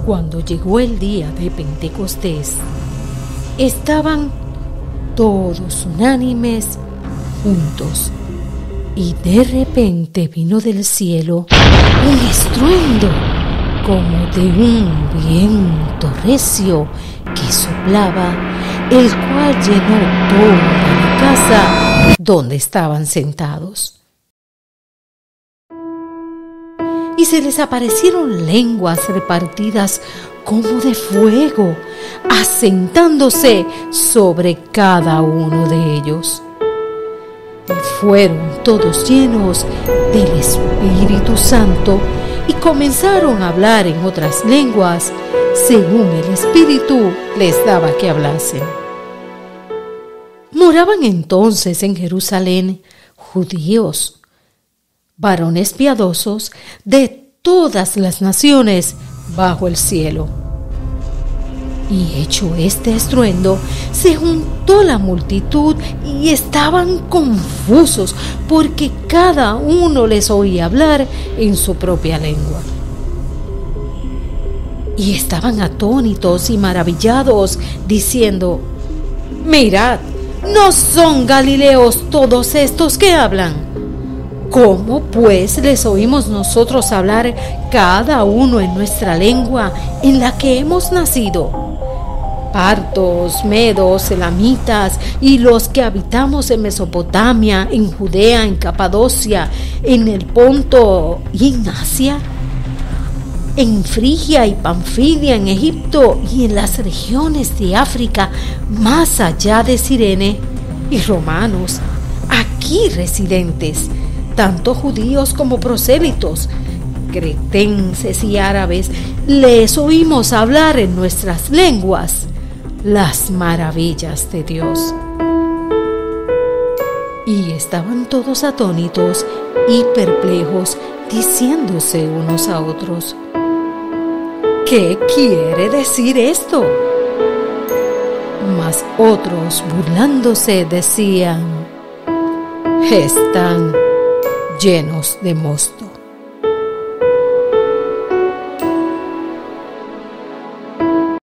Cuando llegó el día de Pentecostés, estaban todos unánimes juntos, y de repente vino del cielo un estruendo como de un viento recio que soplaba, el cual llenó toda la casa donde estaban sentados. Y se les aparecieron lenguas repartidas como de fuego, asentándose sobre cada uno de ellos. Y fueron todos llenos del Espíritu Santo y comenzaron a hablar en otras lenguas, según el Espíritu les daba que hablasen. Moraban entonces en Jerusalén judíos, varones piadosos de todas las naciones bajo el cielo. Y hecho este estruendo, se juntó la multitud y estaban confusos, porque cada uno les oía hablar en su propia lengua. Y estaban atónitos y maravillados, diciendo: «Mirad, ¿no son galileos todos estos que hablan? ¿Cómo pues les oímos nosotros hablar cada uno en nuestra lengua en la que hemos nacido? Partos, medos, elamitas y los que habitamos en Mesopotamia, en Judea, en Capadocia, en el Ponto y en Asia, en Frigia y Panfilia, en Egipto y en las regiones de África, más allá de Cirene, y romanos, aquí residentes, tanto judíos como prosélitos, cretenses y árabes, les oímos hablar en nuestras lenguas las maravillas de Dios». Y estaban todos atónitos y perplejos, diciéndose unos a otros: «¿Qué quiere decir esto?». Mas otros, burlándose, decían: «Están llenos de mosto».